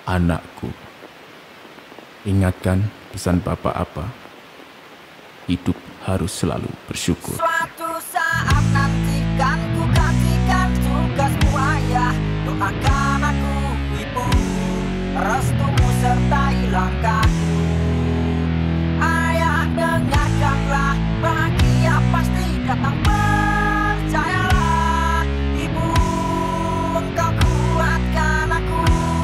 Anakku, ingatkan pesan Bapak apa? Hidup harus selalu bersyukur. Suatu saat nanti kan ku gantikan tugasmu ayah. Doakan aku ibu, restumu sertai langkahku. Ayah dengarkanlah, bahagia pasti datang, percayalah. Ibu, engkau kuatkan aku.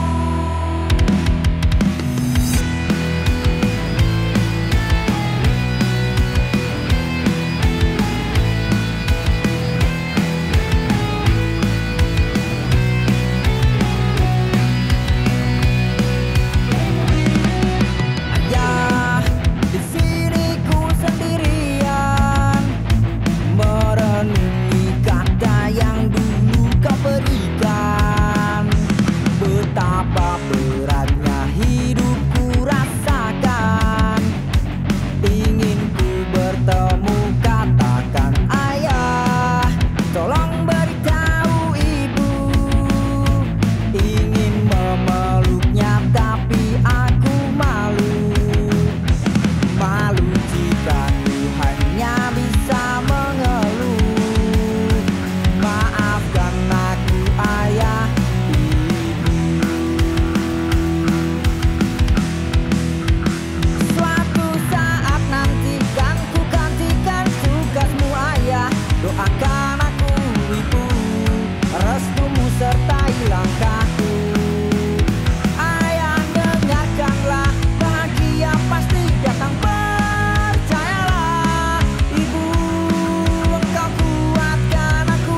Doakan aku ibu, restumu sertai langkahku. Ayah dengarkanlah, bahagia pasti datang, percayalah. Ibu, engkau kuatkan aku.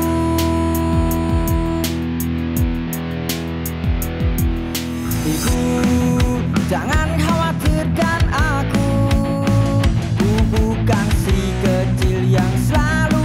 Ibu, jangan khawatirkan aku. Ku bukan si kecil yang selalu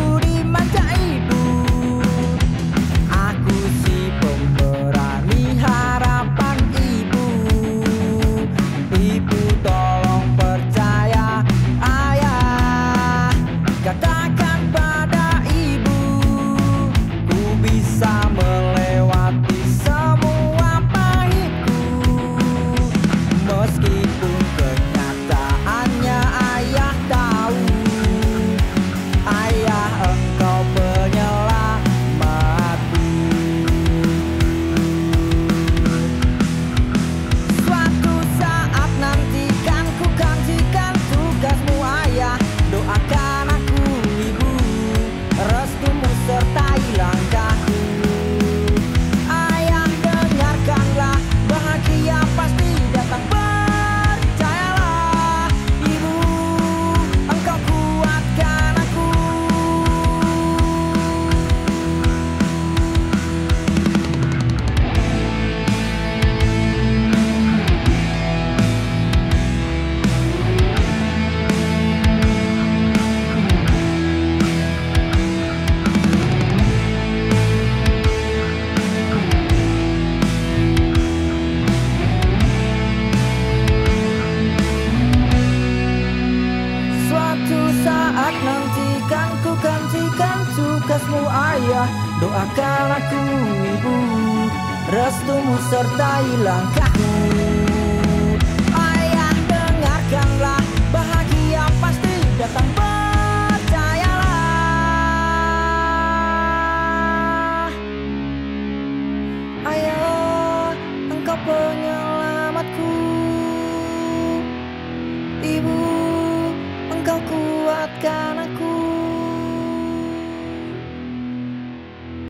tugasmu ayah. Doakan aku ibu, restumu sertai langkahku. Ayah dengarkanlah, bahagia pasti datang, percayalah. Ayah, engkau penyelamatku. Ibu, engkau kuatkan